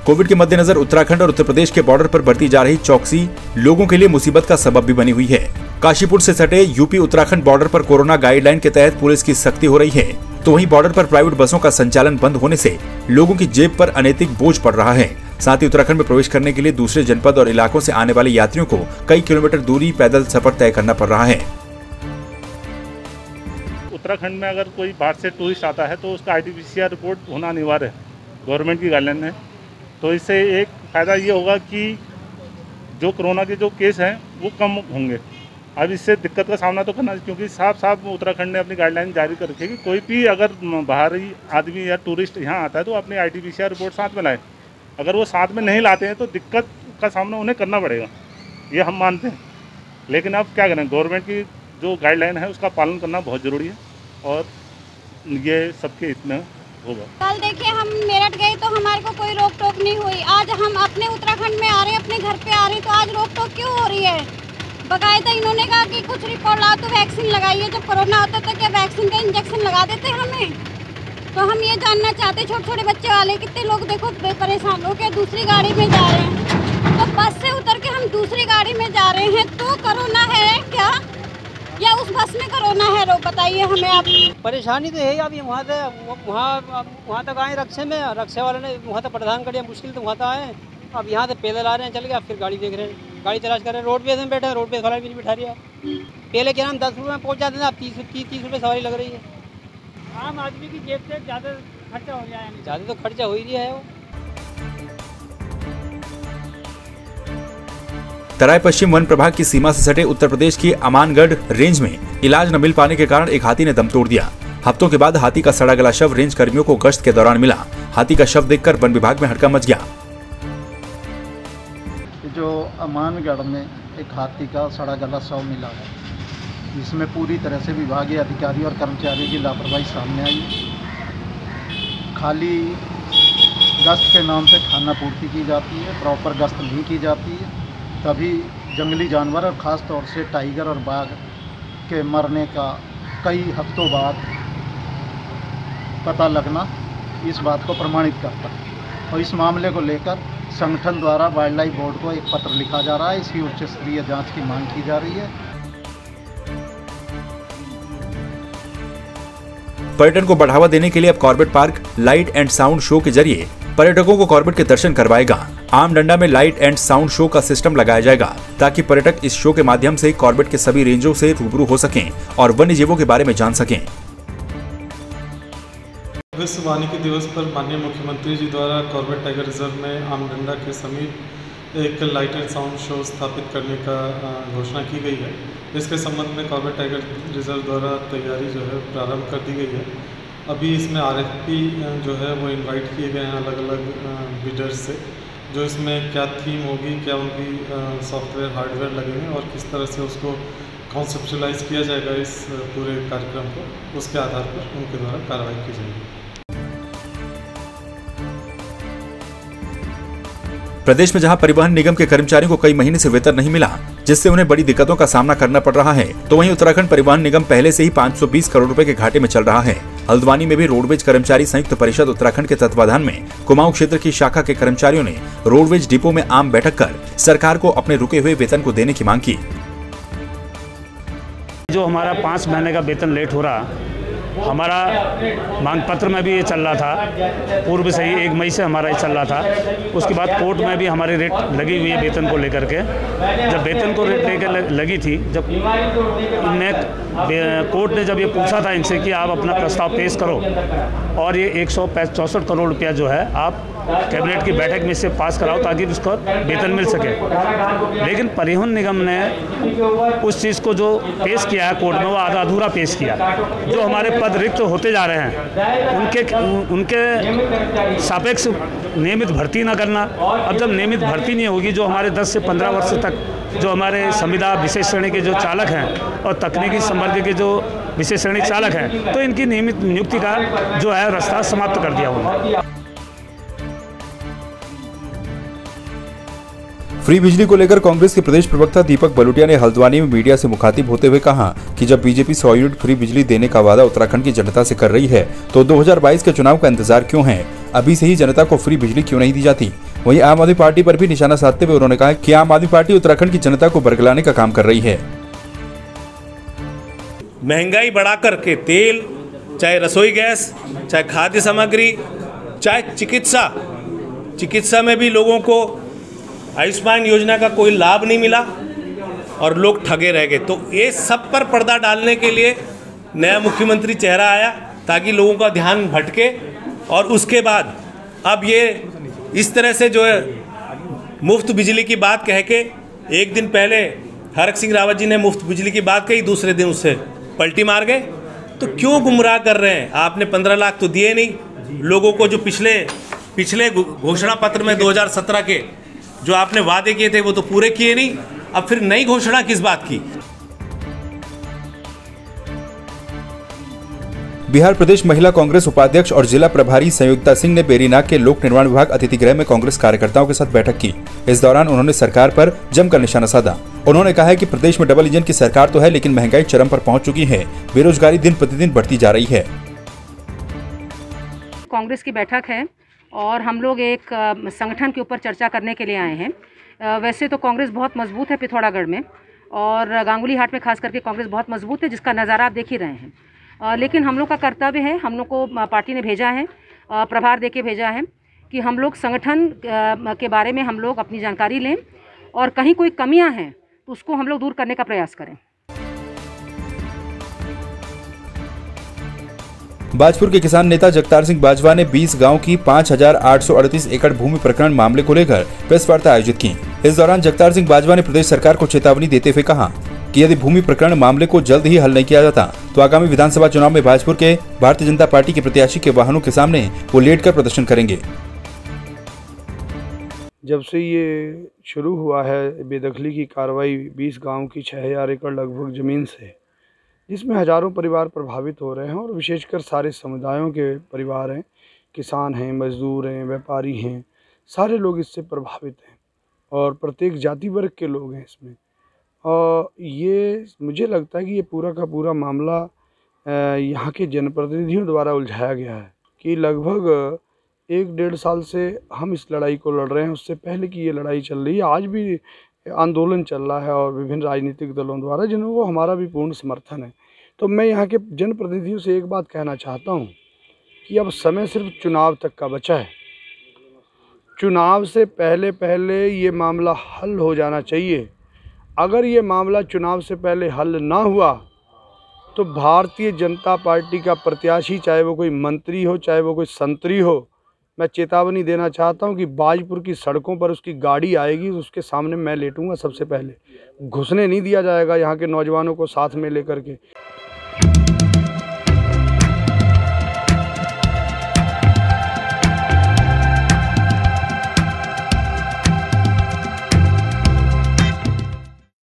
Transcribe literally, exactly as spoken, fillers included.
Covid के मद्देनजर उत्तराखंड और उत्तर प्रदेश के बॉर्डर पर बरती जा रही चौकसी लोगों के लिए मुसीबत का सबब भी बनी हुई है। काशीपुर से सटे यूपी उत्तराखंड बॉर्डर पर कोरोना गाइडलाइन के तहत पुलिस की सख्ती हो रही है, तो वहीं बॉर्डर पर प्राइवेट बसों का संचालन बंद होने से लोगों की जेब पर अनैतिक बोझ पड़ रहा है। साथ ही उत्तराखंड में प्रवेश करने के लिए दूसरे जनपद और इलाकों से आने वाले यात्रियों को कई किलोमीटर दूरी पैदल सफर तय करना पड़ रहा है। उत्तराखंड में अगर कोई बाहर से टूरिस्ट आता है तो उसका R T P C R report होना अनिवार्य है, गवर्नमेंट की गाइडलाइन है। तो इससे एक फ़ायदा ये होगा कि जो कोरोना के जो केस हैं वो कम होंगे। अब इससे दिक्कत का सामना तो करना, क्योंकि साफ साफ उत्तराखंड ने अपनी गाइडलाइन जारी कर रखी है कि कोई भी अगर बाहरी आदमी या टूरिस्ट यहाँ आता है तो अपनी R T P C R report साथ में लाए। अगर वो साथ में नहीं लाते हैं तो दिक्कत का सामना उन्हें करना पड़ेगा, ये हम मानते हैं। लेकिन अब क्या करें, गवर्नमेंट की जो गाइडलाइन है उसका पालन करना बहुत ज़रूरी है और ये सबके हित में होगा। कल देखिए हम मेरठ गए तो हमारे को कोई रोक टोक नहीं हुई। आज हम अपने उत्तराखंड में आ रहे हैं, अपने घर पे आ रहे हैं, तो आज रोक टोक क्यों हो रही है? बकायदा इन्होंने कहा कि कुछ रिपोर्ट लाओ तो वैक्सीन लगाइए। जब कोरोना होता था क्या वैक्सीन का इंजेक्शन लगा देते हमें? तो हम ये जानना चाहते, छोटे छोटे बच्चे वाले कितने लोग देखो परेशान हो के दूसरी गाड़ी में जा रहे हैं। तो बस से उतर के हम दूसरी गाड़ी में जा रहे हैं तो कोरोना है क्या, या उस बस में कोरोना है? रो बताइए हमें आप। परेशानी तो है अभी वहाँ से वहाँ वहाँ तक आए रक्षे में, रक्षे वाले ने वहाँ तक प्रदान कर दिया, मुश्किल तो वहाँ तक आए। अब यहाँ से पैदल आ रहे हैं, चल गए, अब फिर गाड़ी देख रहे हैं, गाड़ी तलाश कर रहे हैं। रोडवेज में बैठे, रोडवेज वाला भी नहीं बैठा रहा। पहले क्या नाम दस रुपये में पहुँच जाते थे, अब तीस तीस तीस रुपये सवारी लग रही है। आम आदमी की जेब से ज़्यादा खर्चा हो जाए, ज़्यादा तो खर्चा हो ही रहा है वो। तराई पश्चिम वन प्रभाग की सीमा से सटे उत्तर प्रदेश की अमानगढ़ रेंज में इलाज न मिल पाने के कारण एक हाथी ने दम तोड़ दिया। हफ्तों के बाद हाथी का सड़ा गला शव रेंज कर्मियों को गश्त के दौरान मिला। हाथी का शव देखकर वन विभाग में हड़कंप मच गया। जो अमानगढ़ में एक हाथी का सड़ा गला शव मिला है, जिसमें पूरी तरह से विभागीय अधिकारी और कर्मचारियों की लापरवाही सामने आई। खाली गश्त के नाम से खाना पूर्ति की जाती है, प्रॉपर गश्त नहीं की जाती है। तभी जंगली जानवर और ख़ास तौर से टाइगर और बाघ के मरने का कई हफ्तों बाद पता लगना इस बात को प्रमाणित करता है। और इस मामले को लेकर संगठन द्वारा वाइल्ड लाइफ बोर्ड को एक पत्र लिखा जा रहा है। इसकी उच्च स्तरीय जांच की मांग की जा रही है। पर्यटन को बढ़ावा देने के लिए अब Corbett park light and sound show के जरिए पर्यटकों को कॉर्बेट के दर्शन करवाएगा। आम डंडा में लाइट एंड साउंड शो का सिस्टम लगाया जाएगा ताकि पर्यटक इस शो के माध्यम से कॉर्बेट के सभी रेंजों से रूबरू हो सकें और वन्य जीवों के बारे में जान सकें। विश्व वानिकी दिवस पर माननीय मुख्यमंत्री जी द्वारा कॉर्बेट टाइगर रिजर्व में आम डंडा के समीप एक लाइट एंड साउंड शो स्थापित करने का घोषणा की गई है। इसके संबंध में कॉर्बेट टाइगर रिजर्व द्वारा तैयारी जो है प्रारंभ कर दी गई है। अभी इसमें आर एफ पी जो है वो इनवाइट किए गए हैं अलग अलग बिडर्स से, जो इसमें क्या थीम होगी, क्या उनकी सॉफ्टवेयर हार्डवेयर लगेंगे और किस तरह से उसको कॉन्सेप्चुलाइज किया जाएगा इस पूरे कार्यक्रम को, उसके आधार पर उनके द्वारा कार्रवाई की जाएगी। प्रदेश में जहां परिवहन निगम के कर्मचारियों को कई महीने से वेतन नहीं मिला, जिससे उन्हें बड़ी दिक्कतों का सामना करना पड़ रहा है, तो वहीं उत्तराखंड परिवहन निगम पहले से ही पाँच सौ बीस करोड़ रुपए के घाटे में चल रहा है। हल्द्वानी में भी रोडवेज कर्मचारी संयुक्त परिषद उत्तराखंड के तत्वाधान में कुमाऊं क्षेत्र की शाखा के कर्मचारियों ने रोडवेज डिपो में आम बैठक कर सरकार को अपने रुके हुए वेतन को देने की मांग की। जो हमारा पाँच महीने का वेतन लेट हो रहा, हमारा मांग पत्र में भी ये चल रहा था, पूर्व से ही एक मई से हमारा ये चल रहा था। उसके बाद कोर्ट में भी हमारी रेट लगी हुई है वेतन को लेकर के। जब वेतन को रेट लेकर लगी थी, जब उन्हें कोर्ट ने जब ये पूछा था इनसे कि आप अपना प्रस्ताव पेश करो और ये एक सौ चौंसठ करोड़ रुपया जो है आप कैबिनेट की बैठक में से पास कराओ ताकि उसको वेतन मिल सके। लेकिन परिवहन निगम ने उस चीज़ को जो पेश किया है कोर्ट में, वो आधा अधूरा पेश किया। जो हमारे पद रिक्त तो होते जा रहे हैं उनके उनके सापेक्ष नियमित भर्ती न करना। अब जब नियमित भर्ती नहीं होगी, जो हमारे दस से पंद्रह वर्ष तक जो हमारे संविदा विशेष श्रेणी के जो चालक हैं और तकनीकी संवर्ग के जो विशेष श्रेणी चालक हैं, तो इनकी नियमित नियुक्ति का जो है रास्ता समाप्त कर दिया उन्होंने। फ्री बिजली को लेकर कांग्रेस के प्रदेश प्रवक्ता दीपक बलूटिया ने हल्द्वानी में मीडिया से मुखातिब होते हुए कहा कि जब बीजेपी सौ यूनिट फ्री बिजली देने का वादा उत्तराखंड की जनता से कर रही है, तो दो हज़ार बाईस के चुनाव का इंतजार क्यों है? अभी से ही जनता को फ्री बिजली क्यों नहीं दी जाती? वहीं आम आदमी पार्टी पर भी निशाना साधते हुए उन्होंने कहा कि आम आदमी पार्टी उत्तराखंड की जनता को बरगलाने का काम कर रही है। महंगाई बढ़ा करके तेल, चाहे रसोई गैस, चाहे खाद्य सामग्री, चाहे चिकित्सा चिकित्सा में भी लोगों को आयुष्मान योजना का कोई लाभ नहीं मिला और लोग ठगे रह गए। तो ये सब पर पर्दा डालने के लिए नया मुख्यमंत्री चेहरा आया ताकि लोगों का ध्यान भटके, और उसके बाद अब ये इस तरह से जो है मुफ्त बिजली की बात कह के, एक दिन पहले हरक सिंह रावत जी ने मुफ्त बिजली की बात कही, दूसरे दिन उससे पलटी मार गए। तो क्यों गुमराह कर रहे हैं? आपने पंद्रह लाख तो दिए नहीं लोगों को, जो पिछले पिछले घोषणा पत्र में दो हज़ार सत्रह के जो आपने वादे किए थे वो तो पूरे किए नहीं। अब फिर नई घोषणा किस बात की? बिहार प्रदेश महिला कांग्रेस उपाध्यक्ष और जिला प्रभारी संयुक्ता सिंह ने बेरीनाग के लोक निर्माण विभाग अतिथि गृह में कांग्रेस कार्यकर्ताओं के साथ बैठक की। इस दौरान उन्होंने सरकार पर जमकर निशाना साधा। उन्होंने कहा है कि प्रदेश में डबल इंजन की सरकार तो है, लेकिन महंगाई चरम पर पहुंच चुकी है, बेरोजगारी दिन प्रतिदिन बढ़ती जा रही है। कांग्रेस की बैठक है और हम लोग एक संगठन के ऊपर चर्चा करने के लिए आए हैं। वैसे तो कांग्रेस बहुत मजबूत है पिथौरागढ़ में, और गांगुली हाट में खास करके कांग्रेस बहुत मजबूत है, जिसका नज़ारा आप देख ही रहे हैं। लेकिन हम लोग का कर्तव्य है, हम लोग को पार्टी ने भेजा है, प्रभार दे के भेजा है कि हम लोग संगठन के बारे में हम लोग अपनी जानकारी लें और कहीं कोई कमियां हैं तो उसको हम लोग दूर करने का प्रयास करें। बाजपुर के किसान नेता जगतार सिंह बाजवा ने बीस गांव की पाँच हजार आठ सौ अड़तीस एकड़ भूमि प्रकरण मामले को लेकर प्रेस वार्ता आयोजित की। इस दौरान जगतार सिंह बाजवा ने प्रदेश सरकार को चेतावनी देते हुए कहा कि यदि भूमि प्रकरण मामले को जल्द ही हल नहीं किया जाता तो आगामी विधानसभा चुनाव में भाजपुर के भारतीय जनता पार्टी के प्रत्याशी के वाहनों के सामने वो लेटकर प्रदर्शन करेंगे। जब से ये शुरू हुआ है बेदखली की कार्रवाई बीस गांव की छः हजार एकड़ लगभग ज़मीन से, जिसमें हज़ारों परिवार प्रभावित हो रहे हैं और विशेषकर सारे समुदायों के परिवार हैं, किसान हैं, मजदूर हैं, व्यापारी हैं, सारे लोग इससे प्रभावित हैं और प्रत्येक जाति वर्ग के लोग हैं इसमें। और ये मुझे लगता है कि ये पूरा का पूरा मामला यहाँ के जनप्रतिनिधियों द्वारा उलझाया गया है कि लगभग एक डेढ़ साल से हम इस लड़ाई को लड़ रहे हैं। उससे पहले की ये लड़ाई चल रही है, आज भी आंदोलन चल रहा है और विभिन्न राजनीतिक दलों द्वारा, जिनको हमारा भी पूर्ण समर्थन है। तो मैं यहाँ के जनप्रतिनिधियों से एक बात कहना चाहता हूँ कि अब समय सिर्फ चुनाव तक का बचा है। चुनाव से पहले पहले ये मामला हल हो जाना चाहिए। अगर ये मामला चुनाव से पहले हल ना हुआ तो भारतीय जनता पार्टी का प्रत्याशी, चाहे वो कोई मंत्री हो, चाहे वो कोई संतरी हो, मैं चेतावनी देना चाहता हूं कि बाजपुर की सड़कों पर उसकी गाड़ी आएगी, उसके सामने मैं लेटूंगा सबसे पहले। घुसने नहीं दिया जाएगा यहाँ के नौजवानों को साथ में लेकर के।